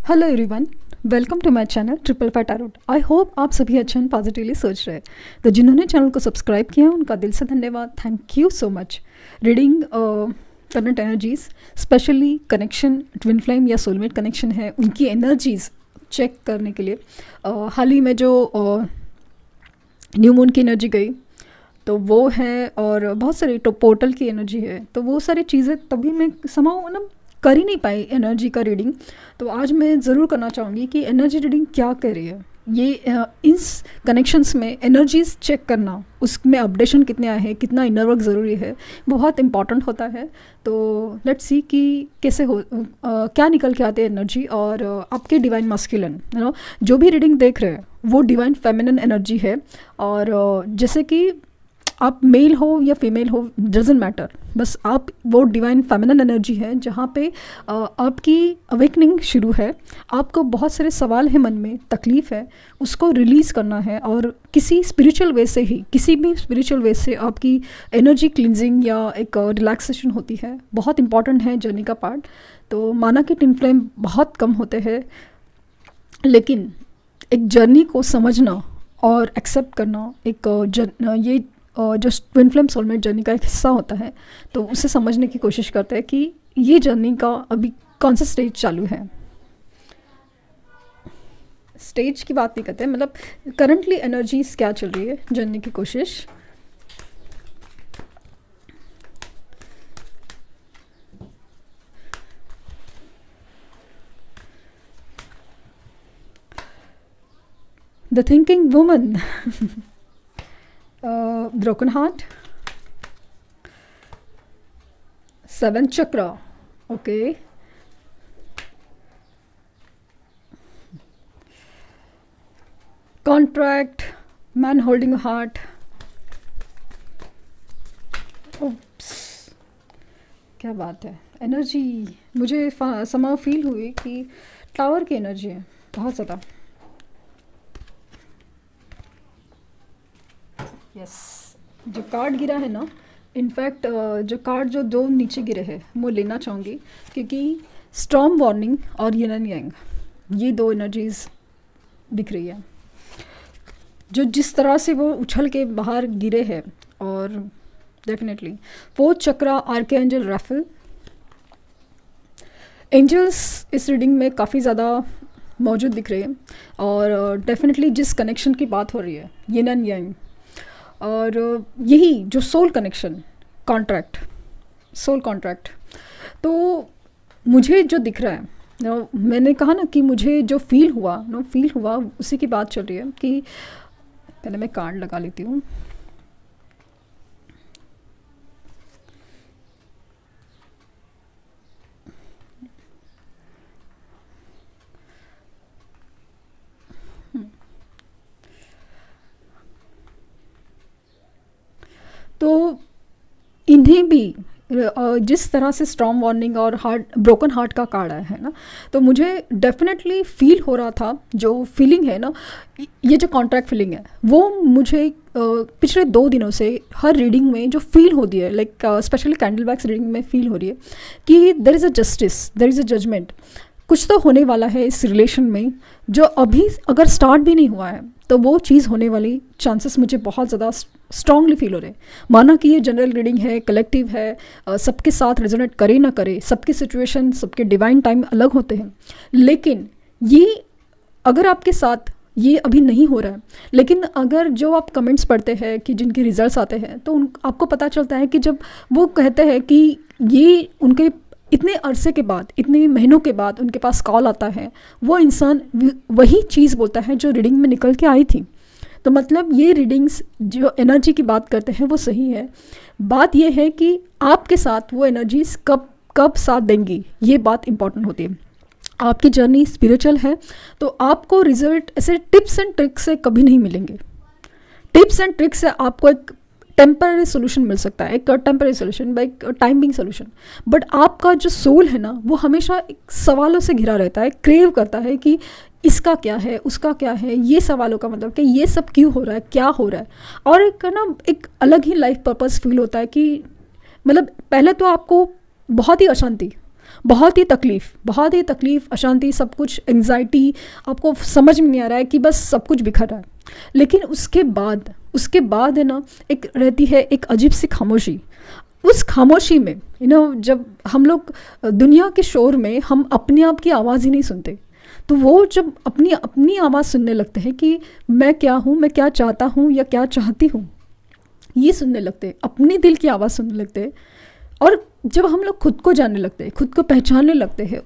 Hello everyone, welcome to my channel triple five tarot. I hope आप सभी अच्छे and positively सोच रहे हैं। तो जिन्होंने चैनल को सब्सक्राइब किया उनका दिल से धन्यवाद। Thank you so much. Reading current energies, specially connection twin flame या सोलमेट कनेक्शन है, उनकी एनर्जीज चेक करने के लिए हाल ही में जो न्यू मून की एनर्जी गई तो वो है, और बहुत सारी पोर्टल की एनर्जी है, तो वो सारी चीज़ें तभी मैं समाओ ना कर ही नहीं पाई एनर्जी का रीडिंग। तो आज मैं ज़रूर करना चाहूँगी कि एनर्जी रीडिंग क्या कर रही है। ये इस कनेक्शंस में एनर्जीज चेक करना, उसमें अपडेशन कितने आए हैं, कितना इनर वर्क ज़रूरी है, बहुत इंपॉर्टेंट होता है। तो लेट्स सी कि कैसे क्या निकल के आते हैं एनर्जी। और आपके डिवाइन मास्कुलिन जो भी रीडिंग देख रहे हैं वो डिवाइन फेमिनिन एनर्जी है। और जैसे कि आप मेल हो या फीमेल हो, डजेंट मैटर, बस आप वो डिवाइन फेमिनिन एनर्जी है जहाँ पे आपकी अवेकनिंग शुरू है। आपको बहुत सारे सवाल है मन में, तकलीफ़ है, उसको रिलीज़ करना है। और किसी स्पिरिचुअल वे से ही, किसी भी स्पिरिचुअल वे से आपकी एनर्जी क्लिनजिंग या एक रिलैक्सेशन होती है। बहुत इंपॉर्टेंट है जर्नी का पार्ट। तो माना कि ट्विन फ्लेम बहुत कम होते हैं, लेकिन एक जर्नी को समझना और एक्सेप्ट करना ये जो ट्विन फ्लेम सोलमेट जर्नी का एक हिस्सा होता है, तो उसे समझने की कोशिश करते हैं कि ये जर्नी का अभी कौन सा स्टेज चालू है। स्टेज की बात नहीं करते, मतलब करंटली एनर्जीज क्या चल रही है, जानने की कोशिश। The thinking woman, broken heart, 7th chakra, okay, contract, man holding a heart, oops, क्या बात है। एनर्जी मुझे समाव फील हुई कि टावर की एनर्जी है बहुत ज़्यादा। यस, जो कार्ड गिरा है ना, इनफैक्ट जो कार्ड जो दो नीचे गिरे हैं वो लेना चाहूँगी, क्योंकि स्टॉर्म वार्निंग और यिन एंड यांग, ये दो एनर्जीज दिख रही है जो जिस तरह से वो उछल के बाहर गिरे हैं। और definitely 4th chakra, archangel Raphael. Angels इस रीडिंग में काफ़ी ज़्यादा मौजूद दिख रहे हैं। और डेफिनेटली जिस कनेक्शन की बात हो रही है, यिन एंड यांग, और यही जो soul connection, contract, soul contract. तो मुझे जो दिख रहा है, मैंने कहा ना कि मुझे जो फील हुआ उसी की बात चल रही है। कि पहले मैं कार्ड लगा लेती हूँ। तो इन्हें भी जिस तरह से स्टॉर्म वार्निंग और ब्रोकन हार्ट का कार्ड आया है ना, तो मुझे डेफिनेटली फील हो रहा था, जो फीलिंग है ना, ये जो कॉन्ट्रैक्ट फीलिंग है वो मुझे पिछले 2 दिनों से हर रीडिंग में जो फील होती है, like specially candle wax reading में फील हो रही है कि there is a justice, there is a judgement. कुछ तो होने वाला है इस रिलेशन में, जो अभी अगर स्टार्ट भी नहीं हुआ है तो वो चीज़ होने वाली चांसेस मुझे बहुत ज़्यादा स्ट्रांगली फील हो रहे हैं। माना कि ये जनरल रीडिंग है, कलेक्टिव है, सबके साथ रेजोनेट करे ना करे, सबकी सिचुएशन, सबके डिवाइन टाइम अलग होते हैं, लेकिन ये अगर आपके साथ ये अभी नहीं हो रहा है, लेकिन अगर जो आप कमेंट्स पढ़ते हैं कि जिनके रिजल्ट्स आते हैं, तो आपको पता चलता है कि जब वो कहते हैं कि ये उनके इतने अरसे के बाद, इतने महीनों के बाद उनके पास कॉल आता है, वो इंसान वही चीज़ बोलता है जो रीडिंग में निकल के आई थी। तो मतलब ये रीडिंग्स जो एनर्जी की बात करते हैं वो सही है। बात ये है कि आपके साथ वो एनर्जीज कब साथ देंगी, ये बात इंपॉर्टेंट होती है। आपकी जर्नी स्पिरिचुअल है तो आपको रिजल्ट ऐसे टिप्स एंड ट्रिक्स से कभी नहीं मिलेंगे। टिप्स एंड ट्रिक्स से आपको एक टेम्पररी सोल्यूशन मिल सकता है, एक temporary solution, like time being solution. But आपका जो सोल है ना, वो हमेशा एक सवालों से घिरा रहता है, क्रेव करता है कि इसका क्या है, उसका क्या है, ये सवालों का मतलब कि ये सब क्यों हो रहा है, क्या हो रहा है। और एक ना एक अलग ही लाइफ पर्पस फील होता है कि मतलब पहले तो आपको बहुत ही अशांति, बहुत ही तकलीफ़, अशांति, सब कुछ, एंग्जाइटी, आपको समझ में नहीं आ रहा है कि बस सब कुछ बिखर रहा है। लेकिन उसके बाद है ना, एक रहती है एक अजीब सी खामोशी। उस खामोशी में जब हम लोग दुनिया के शोर में हम अपने आप की आवाज़ ही नहीं सुनते, तो वो जब अपनी आवाज़ सुनने लगते हैं कि मैं क्या हूँ, मैं क्या चाहता हूँ या क्या चाहती हूँ, ये सुनने लगते हैं, अपने दिल की आवाज़ सुनने लगते हैं। और जब हम लोग खुद को जानने लगते हैं, खुद को पहचानने लगते हैं,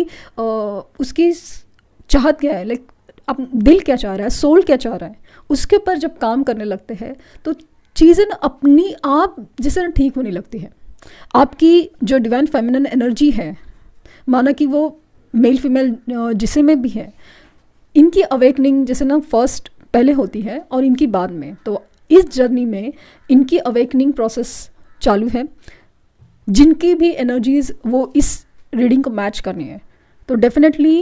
उसकी चाहत क्या है, लाइक अब दिल क्या चाह रहा है, सोल क्या चाह रहा है, उसके ऊपर जब काम करने लगते हैं तो चीज़ें ना अपनी आप जैसे ना ठीक होने लगती है। आपकी जो डिवाइन फेमिनिन एनर्जी है, माना कि वो मेल फीमेल जिसे में भी है, इनकी अवेकनिंग जैसे ना फर्स्ट पहले होती है और इनकी बाद में। तो इस जर्नी में इनकी अवेकनिंग प्रोसेस चालू है, जिनकी भी एनर्जीज़ वो इस रीडिंग को मैच करनी है। तो डेफिनेटली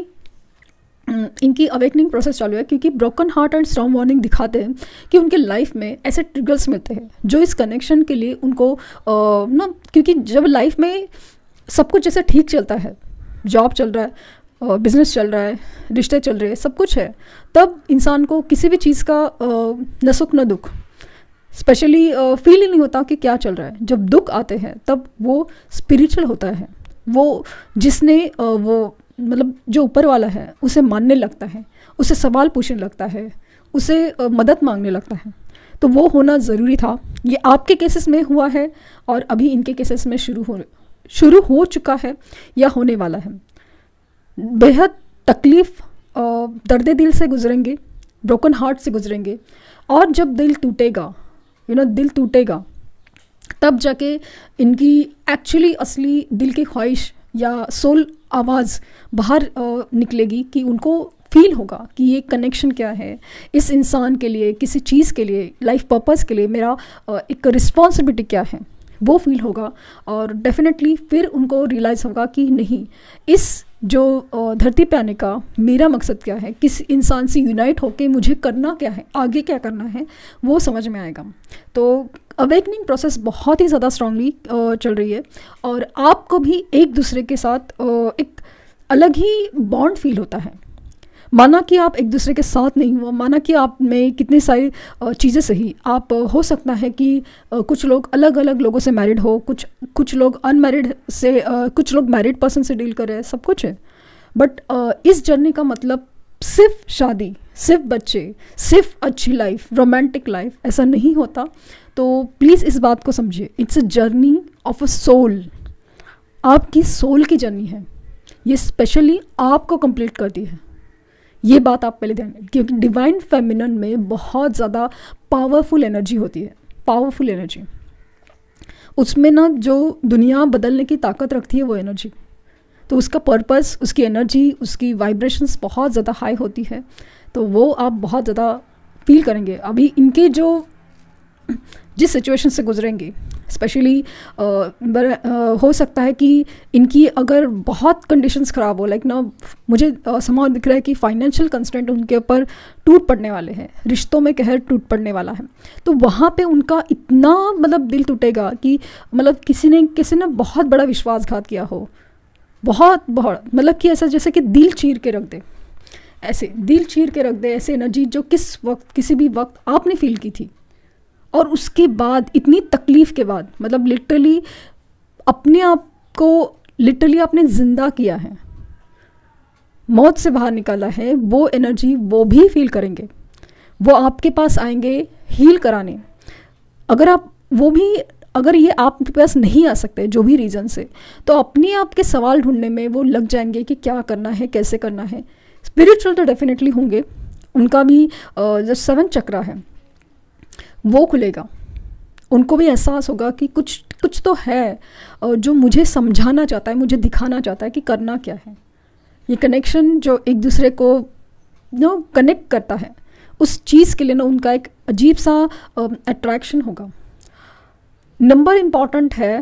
इनकी अवेकनिंग प्रोसेस चालू है, क्योंकि broken heart and storm warning दिखाते हैं कि उनके लाइफ में ऐसे ट्रिगर्स मिलते हैं जो इस कनेक्शन के लिए उनको क्योंकि जब लाइफ में सब कुछ जैसे ठीक चलता है, जॉब चल रहा है, बिजनेस चल रहा है, रिश्ते चल रहे हैं, सब कुछ है, तब इंसान को किसी भी चीज़ का न सुख न दुख स्पेशली फील ही नहीं होता कि क्या चल रहा है। जब दुख आते हैं तब वो स्पिरिचुअल होता है, वो जिसने वो मतलब जो ऊपर वाला है उसे मानने लगता है, उसे सवाल पूछने लगता है, उसे मदद मांगने लगता है। तो वो होना ज़रूरी था। ये आपके केसेस में हुआ है और अभी इनके केसेस में शुरू हो चुका है या होने वाला है। बेहद तकलीफ़, दर्द दिल से गुजरेंगे, ब्रोकन हार्ट से गुजरेंगे, और जब दिल टूटेगा, दिल टूटेगा, तब जाके इनकी एक्चुअली असली दिल की ख्वाहिश या सोल आवाज़ बाहर निकलेगी, कि उनको फील होगा कि ये कनेक्शन क्या है, इस इंसान के लिए, किसी चीज़ के लिए, लाइफ पर्पस के लिए मेरा एक रिस्पॉन्सिबिलिटी क्या है, वो फील होगा। और डेफिनेटली फिर उनको रियलाइज़ होगा कि नहीं, इस जो धरती पे आने का मेरा मकसद क्या है, किस इंसान से यूनाइट होके मुझे करना क्या है, आगे क्या करना है, वो समझ में आएगा। तो अवेकनिंग प्रोसेस बहुत ही ज़्यादा स्ट्रांगली चल रही है, और आपको भी एक दूसरे के साथ एक अलग ही बॉन्ड फील होता है। माना कि आप एक दूसरे के साथ नहीं हुआ, माना कि आप में कितनी सारी चीज़ें सही, आप हो सकता है कि कुछ लोग अलग अलग लोगों से मैरिड हो, कुछ लोग अनमैरिड से, कुछ लोग मैरिड पर्सन से डील कर रहे हैं, सब कुछ है। बट इस जर्नी का मतलब सिर्फ शादी, सिर्फ बच्चे, सिर्फ अच्छी लाइफ, रोमांटिक लाइफ, ऐसा नहीं होता। तो प्लीज़ इस बात को समझिए, it's a journey of a soul. आपकी सोल की जर्नी है, ये स्पेशली आपको कंप्लीट करती है। ये बात आप पहले ध्यान दें, क्योंकि डिवाइन फेमिनिन में बहुत ज़्यादा पावरफुल एनर्जी होती है, पावरफुल एनर्जी। उसमें ना जो दुनिया बदलने की ताकत रखती है वो एनर्जी, तो उसका पर्पस, उसकी एनर्जी, उसकी वाइब्रेशंस बहुत ज़्यादा हाई होती है। तो वो आप बहुत ज़्यादा फील करेंगे। अभी इनके जो जिस सिचुएशन से गुजरेंगे, स्पेशली हो सकता है कि इनकी अगर बहुत कंडीशंस ख़राब हो, लाइक ना मुझे समाव दिख रहा है कि फाइनेंशियल कंस्ट्रेंट उनके ऊपर टूट पड़ने वाले हैं, रिश्तों में कहर टूट पड़ने वाला है। तो वहाँ पे उनका इतना मतलब दिल टूटेगा कि मतलब किसी ने बहुत बड़ा विश्वासघात किया हो, बहुत मतलब कि ऐसा जैसे कि दिल चीर के रख दे, ऐसे दिल चीर के रख दे, ऐसे एनर्जी जो किसी भी वक्त आपने फील की थी। और उसके बाद इतनी तकलीफ़ के बाद, मतलब लिटरली अपने आप को लिटरली आपने ज़िंदा किया है, मौत से बाहर निकाला है, वो एनर्जी वो भी फील करेंगे, वो आपके पास आएंगे हील कराने। अगर ये आपके पास नहीं आ सकते जो भी रीज़न से, तो अपने आप के सवाल ढूंढने में वो लग जाएंगे कि क्या करना है, कैसे करना है। स्पिरिचुअल तो डेफिनेटली होंगे, उनका भी जो 7 चक्रा है वो खुलेगा, उनको भी एहसास होगा कि कुछ तो है जो मुझे समझाना चाहता है, मुझे दिखाना चाहता है कि करना क्या है। ये कनेक्शन जो एक दूसरे को कनेक्ट करता है, उस चीज़ के लिए ना उनका एक अजीब सा अट्रैक्शन होगा। नंबर इम्पॉर्टेंट है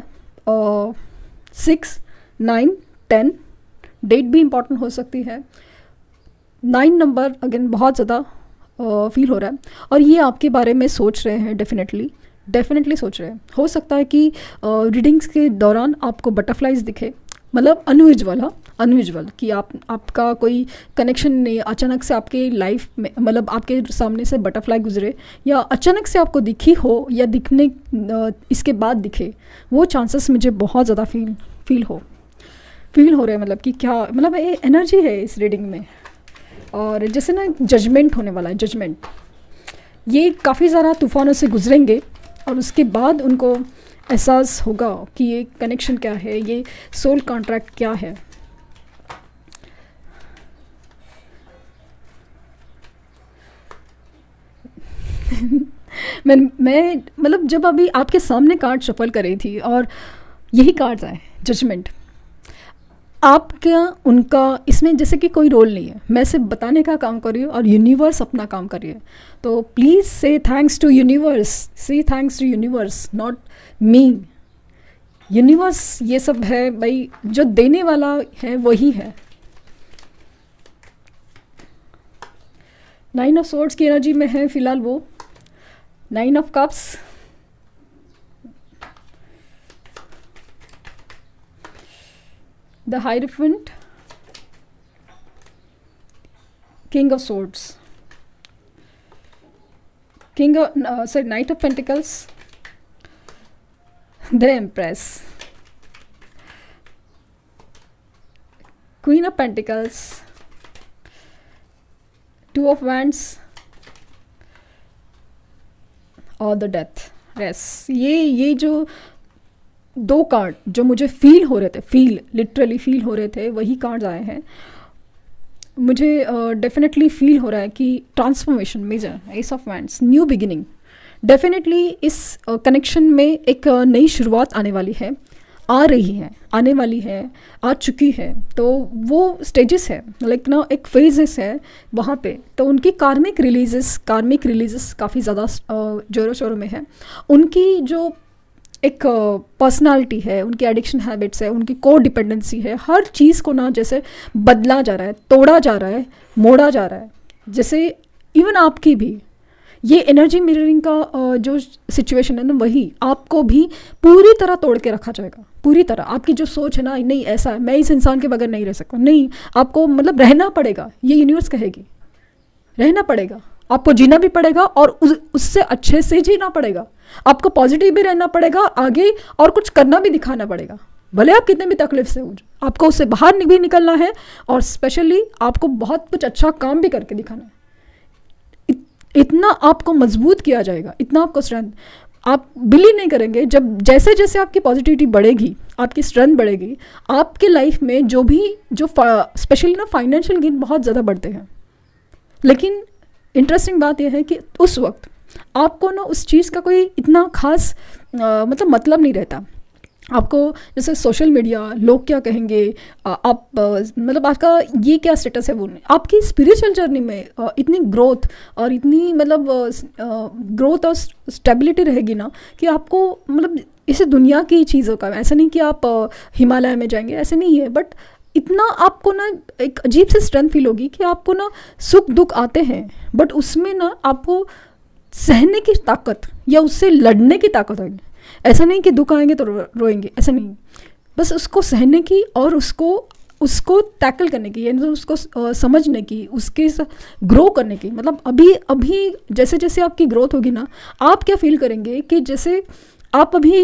6, 9, 10, डेट भी इम्पॉर्टेंट हो सकती है। 9 नंबर अगेन बहुत ज़्यादा फील हो रहा है, और ये आपके बारे में सोच रहे हैं, डेफिनेटली सोच रहे हैं। हो सकता है कि रीडिंग्स के दौरान आपको बटरफ्लाइज दिखे, मतलब अनयूजुअल कि आपका कोई कनेक्शन नहीं, अचानक से आपके लाइफ में मतलब आपके सामने से बटरफ्लाई गुजरे या अचानक से आपको दिखी हो या दिखने इसके बाद दिखे, वो चांसेस मुझे बहुत ज़्यादा फील हो रहे हैं। मतलब कि क्या मतलब ये एनर्जी है इस रीडिंग में। और जैसे ना जजमेंट होने वाला है, जजमेंट, ये काफ़ी ज़्यादा तूफ़ानों से गुजरेंगे और उसके बाद उनको एहसास होगा कि ये कनेक्शन क्या है, ये सोल कॉन्ट्रैक्ट क्या है। मैं मतलब जब अभी आपके सामने कार्ड शफल कर रही थी और यही कार्ड्स आए, जजमेंट, आपका उनका इसमें जैसे कि कोई रोल नहीं है, मैं सिर्फ बताने का काम कर रही हूँ और यूनिवर्स अपना काम कर रही है। तो प्लीज़ से thanks to universe, not me. Universe ये सब है भाई, जो देने वाला है वही है। 9 ऑफ सोर्ड्स की एनर्जी में है फिलहाल वो, 9 of cups, the hierophant, king of swords, knight of pentacles, the empress, queen of pentacles, 2 of wands और द डेथ रेस। ये जो 2 कार्ड जो मुझे लिटरली फील हो रहे थे वही कार्ड्स आए हैं। मुझे डेफिनेटली फील हो रहा है कि transformation major, ace of wands, new beginning, definitely इस कनेक्शन में एक नई शुरुआत आने वाली है, आने वाली है, आ चुकी है। तो वो स्टेजेस है, लाइक ना एक फेजेस है वहाँ पे। तो उनकी कार्मिक रिलीजेस काफ़ी ज़्यादा जोरों शोरों में है। उनकी जो एक पर्सनालिटी है, उनकी एडिक्शन हैबिट्स है, उनकी को डिपेंडेंसी है, हर चीज़ को ना जैसे बदला जा रहा है, तोड़ा जा रहा है, मोड़ा जा रहा है। जैसे इवन आपकी भी ये एनर्जी मिररिंग का जो सिचुएशन है ना, वही आपको भी पूरी तरह तोड़ के रखा जाएगा, पूरी तरह। आपकी जो सोच है ना, नहीं ऐसा है, मैं इस इंसान के बगैर नहीं रह सकता, नहीं, आपको मतलब रहना पड़ेगा, ये यूनिवर्स कहेगी, रहना पड़ेगा, आपको जीना भी पड़ेगा और उससे अच्छे से जीना पड़ेगा। आपको पॉजिटिव भी रहना पड़ेगा आगे, और कुछ करना भी दिखाना पड़ेगा, भले आप कितने भी तकलीफ से हो, आपको उससे बाहर भी निकलना है। और स्पेशली आपको बहुत कुछ अच्छा काम भी करके दिखाना है। इतना आपको मजबूत किया जाएगा, इतना आपको स्ट्रेंथ, आप बिलीव नहीं करेंगे। जब जैसे जैसे आपकी पॉजिटिविटी बढ़ेगी, आपकी स्ट्रेंथ बढ़ेगी, आपके लाइफ में जो स्पेशली ना फाइनेंशियल गेन बहुत ज़्यादा बढ़ते हैं। लेकिन इंटरेस्टिंग बात यह है कि उस वक्त आपको ना उस चीज़ का कोई इतना खास मतलब नहीं रहता। आपको जैसे सोशल मीडिया, लोग क्या कहेंगे, आप मतलब आपका ये क्या स्टेटस है, वो नहीं। आपकी स्पिरिचुअल जर्नी में इतनी ग्रोथ और इतनी मतलब ग्रोथ और स्टेबिलिटी रहेगी ना कि आपको मतलब इसे दुनिया की चीज़ों का, ऐसा नहीं कि आप हिमालय में जाएंगे, ऐसे नहीं है, बट इतना आपको ना एक अजीब सी स्ट्रेंथ फील होगी कि आपको ना सुख दुख आते हैं, बट उसमें ना आपको सहने की ताकत या उससे लड़ने की ताकत होगी। ऐसा नहीं कि दुख आएंगे तो रोएंगे, ऐसा नहीं, बस उसको सहने की और उसको टैकल करने की, यानी उसको समझने की, उसके ग्रो करने की। मतलब अभी जैसे जैसे आपकी ग्रोथ होगी ना, आप क्या फील करेंगे कि जैसे आप अभी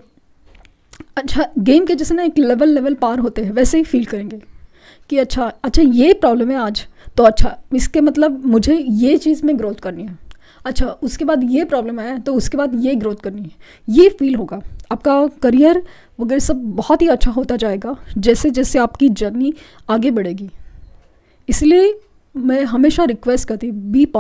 अच्छा गेम के जैसे ना एक लेवल पार होते हैं, वैसे ही फील करेंगे कि अच्छा ये प्रॉब्लम है आज, तो अच्छा इसके मतलब मुझे ये चीज़ में ग्रोथ करनी है, अच्छा उसके बाद ये प्रॉब्लम है तो उसके बाद ये ग्रोथ करनी है। ये फील होगा, आपका करियर वगैरह सब बहुत ही अच्छा होता जाएगा जैसे जैसे आपकी जर्नी आगे बढ़ेगी। इसलिए मैं हमेशा रिक्वेस्ट करती,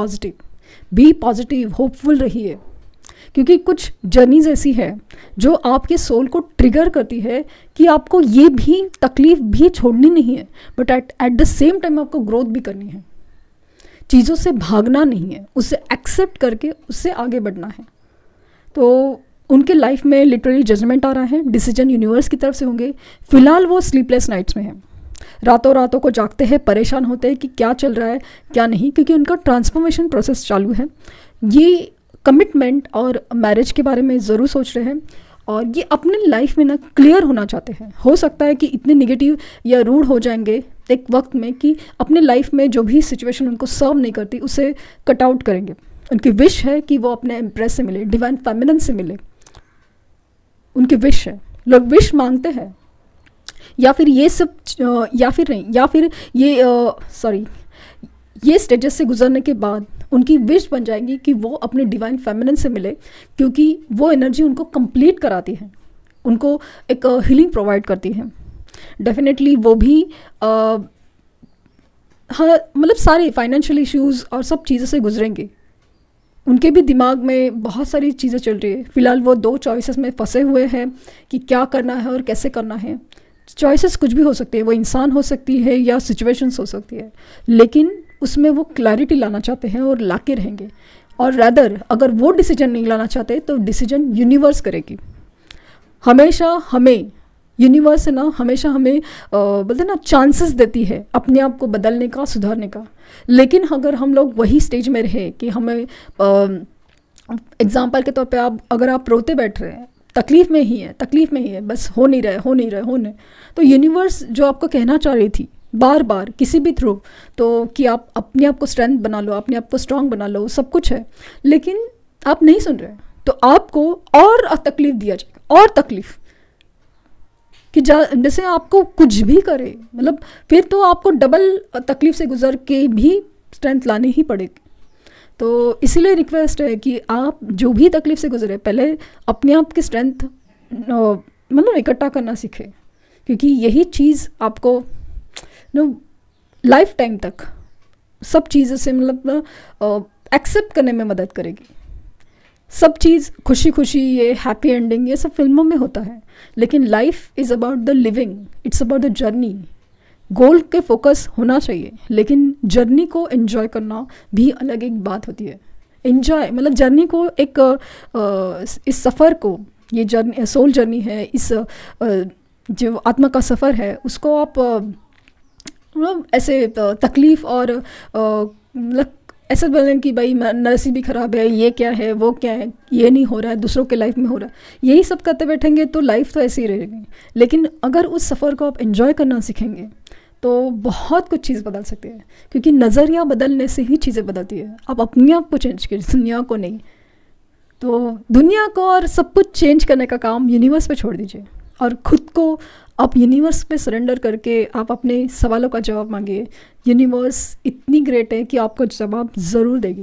बी पॉजिटिव, होपफुल रहिए, क्योंकि कुछ जर्नीज ऐसी है जो आपके सोल को ट्रिगर करती है कि आपको ये भी तकलीफ भी छोड़नी नहीं है, but at the same time आपको ग्रोथ भी करनी है। चीज़ों से भागना नहीं है, उससे एक्सेप्ट करके उससे आगे बढ़ना है। तो उनके लाइफ में लिटरली जजमेंट आ रहा है, डिसीजन यूनिवर्स की तरफ से होंगे। फिलहाल वो स्लीपलेस नाइट्स में हैं, रातों को जागते हैं, परेशान होते हैं कि क्या चल रहा है क्या नहीं, क्योंकि उनका ट्रांसफॉर्मेशन प्रोसेस चालू है। ये कमिटमेंट और मैरिज के बारे में ज़रूर सोच रहे हैं और ये अपने लाइफ में ना क्लियर होना चाहते हैं। हो सकता है कि इतने निगेटिव या रूड हो जाएंगे एक वक्त में कि अपने लाइफ में जो भी सिचुएशन उनको सर्व नहीं करती उसे कट आउट करेंगे। उनकी विश है कि वो अपने एम्प्रेस से मिले, डिवाइन फेमिनिन से मिले, उनकी विश है। लोग विश मांगते हैं या फिर ये सब या फिर नहीं, या फिर ये स्टेजेस से गुजरने के बाद उनकी विश बन जाएगी कि वो अपने डिवाइन फेमिनिन से मिले, क्योंकि वो एनर्जी उनको कंप्लीट कराती है, उनको एक हीलिंग प्रोवाइड करती है। डेफिनेटली वो भी हाँ, मतलब सारे फाइनेंशियल इश्यूज़ और सब चीज़ों से गुजरेंगे। उनके भी दिमाग में बहुत सारी चीज़ें चल रही है। फ़िलहाल वो 2 चॉइसेस में फंसे हुए हैं कि क्या करना है और कैसे करना है। चॉइसेस कुछ भी हो सकती है, वो इंसान हो सकती है या सिचुएशंस हो सकती है, लेकिन उसमें वो क्लैरिटी लाना चाहते हैं और लाके रहेंगे। और रैदर अगर वो डिसीजन नहीं लाना चाहते तो डिसीजन यूनिवर्स करेगी। हमेशा हमें यूनिवर्स है ना, हमेशा हमें बोलते ना चांसेस देती है अपने आप को बदलने का, सुधारने का। लेकिन अगर हम लोग वही स्टेज में रहे कि हमें एग्जाम्पल के तौर पे अगर आप रोते बैठ रहे हैं, तकलीफ़ में ही है, बस हो नहीं रहे, तो यूनिवर्स जो आपको कहना चाह रही थी बार बार किसी भी थ्रू, तो कि आप अपने आप को स्ट्रेंथ बना लो, अपने आप को स्ट्रांग बना लो, सब कुछ है, लेकिन आप नहीं सुन रहे, तो आपको और तकलीफ दिया जाएगा, और तकलीफ कि जैसे आपको कुछ भी करे, मतलब फिर तो आपको डबल तकलीफ से गुजर के भी स्ट्रेंथ लानी ही पड़ेगी। तो इसीलिए रिक्वेस्ट है कि आप जो भी तकलीफ से गुजरे, पहले अपने आप की स्ट्रेंथ मतलब इकट्ठा करना सीखें, क्योंकि यही चीज़ आपको लाइफ टाइम तक सब चीज़ों से मतलब एक्सेप्ट करने में मदद करेगी। सब चीज़ खुशी खुशी, ये हैप्पी एंडिंग, ये सब फिल्मों में होता है, लेकिन life is about the living, it's about the journey. Goal के फोकस होना चाहिए, लेकिन जर्नी को एंजॉय करना भी अलग एक बात होती है। एंजॉय मतलब जर्नी को एक इस सफ़र को, ये जर्नी सोल जर्नी है, इस जो आत्मा का सफ़र है, उसको आप मतलब ऐसे तकलीफ़ और मतलब ऐसा बोलें कि भाई नसीब भी ख़राब है, ये क्या है, वो क्या है, ये नहीं हो रहा है, दूसरों के लाइफ में हो रहा है, यही सब करते बैठेंगे तो लाइफ तो ऐसी ही रहेगी। लेकिन अगर उस सफ़र को आप एंजॉय करना सीखेंगे तो बहुत कुछ चीज़ बदल सकती है, क्योंकि नज़रिया बदलने से ही चीज़ें बदलती है। आप अपने आप को चेंज कीजिए, दुनिया को नहीं। तो दुनिया को और सब कुछ चेंज करने का काम यूनिवर्स पे छोड़ दीजिए, और ख़ुद को आप यूनिवर्स पे सरेंडर करके आप अपने सवालों का जवाब मांगिए। यूनिवर्स इतनी ग्रेट है कि आपको जवाब ज़रूर देगी।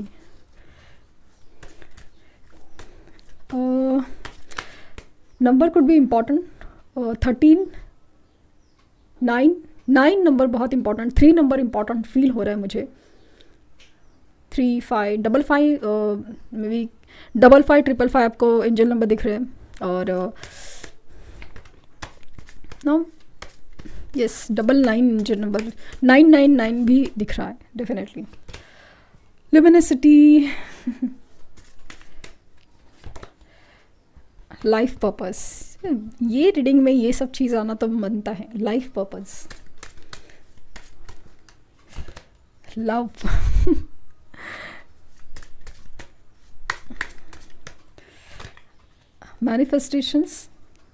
Number could be important. 13, 9 number बहुत इम्पॉर्टेंट, 3 नंबर इम्पॉर्टेंट फील हो रहा है मुझे। 3, 5, 5, मे बी 5, 5, आपको एंजल नंबर दिख रहे हैं, और नो यस 9 एंजल नंबर 999 भी दिख रहा है डेफिनेटली। ल्यूमिनिसिटी, लाइफ पर्पस, ये रीडिंग में ये सब चीज़ आना तो बनता है। Life purpose, love, manifestations,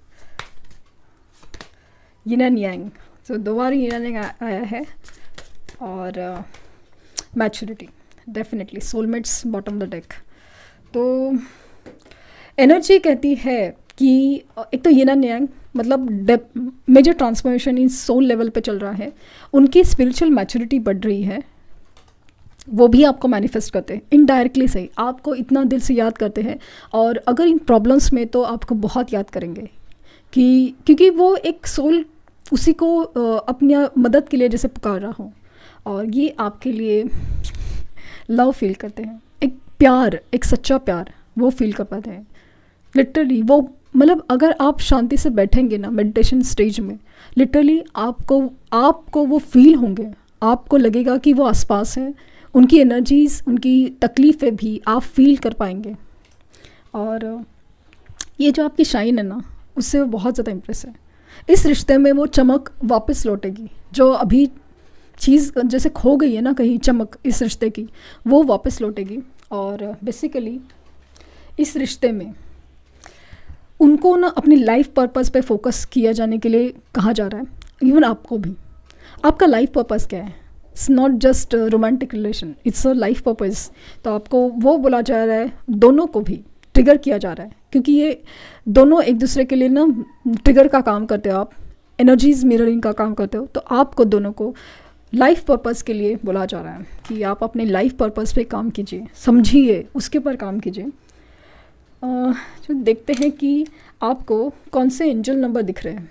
yin and yang, तो 2 बार यिन एंड यांग आया है, और maturity definitely, soulmates bottom the deck. तो एनर्जी कहती है कि एक तो यिन एंड यांग मतलब major transformation in soul level पे चल रहा है, उनकी स्पिरिचुअल मैच्योरिटी बढ़ रही है, वो भी आपको मैनिफेस्ट करते हैं इनडायरेक्टली सही, आपको इतना दिल से याद करते हैं, और अगर इन प्रॉब्लम्स में तो आपको बहुत याद करेंगे कि क्योंकि वो एक सोल उसी को अपनी मदद के लिए जैसे पुकार रहा हो, और ये आपके लिए लव फील करते हैं, एक प्यार, एक सच्चा प्यार वो फील कर पाते हैं लिटरली। वो मतलब अगर आप शांति से बैठेंगे ना मेडिटेशन स्टेज में, लिटरली आपको वो फील होंगे, आपको लगेगा कि वो आसपास है, उनकी एनर्जीज़, उनकी तकलीफ़ें भी आप फील कर पाएंगे। और ये जो आपकी शाइन है ना, उससे वो बहुत ज़्यादा इम्प्रेस है। इस रिश्ते में वो चमक वापस लौटेगी, जो अभी चीज़ जैसे खो गई है ना कहीं चमक इस रिश्ते की, वो वापस लौटेगी। और बेसिकली इस रिश्ते में उनको ना अपनी लाइफ पर्पस पे फोकस किया जाने के लिए कहा जा रहा है। इवन आपको भी, आपका लाइफ पर्पस क्या है? It's not just romantic relation, it's a life purpose. तो आपको वो बोला जा रहा है, दोनों को भी ट्रिगर किया जा रहा है, क्योंकि ये दोनों एक दूसरे के लिए ना ट्रिगर का काम करते हो, आप एनर्जीज मिररिंग का काम करते हो। तो आपको दोनों को लाइफ पर्पस के लिए बोला जा रहा है कि आप अपने लाइफ पर्पस पे काम कीजिए, समझिए, उसके पर काम कीजिए। जो देखते हैं कि आपको कौन से एंजल नंबर दिख रहे हैं।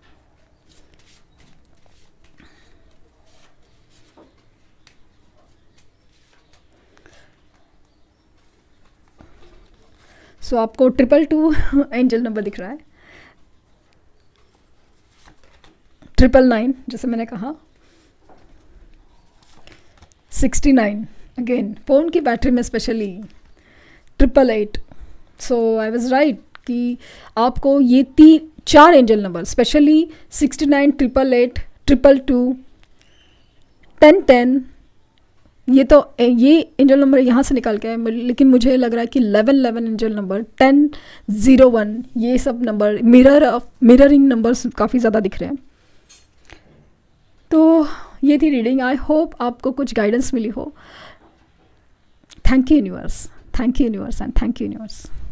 सो आपको 222 एंजल नंबर दिख रहा है, 999 जैसे मैंने कहा, 69 अगेन फ़ोन की बैटरी में specially 888। So I was right कि आपको ये 4 एंजल नंबर स्पेशली 69, 888, 222, 1010, ये एंजल नंबर यहाँ से निकल के है, लेकिन मुझे लग रहा है कि 1111 एंजल नंबर, 1001, ये सब नंबर मिररिंग नंबर्स काफ़ी ज़्यादा दिख रहे हैं। तो ये थी रीडिंग। आई होप आपको कुछ गाइडेंस मिली हो। Thank you universe, thank you universe and thank you universe.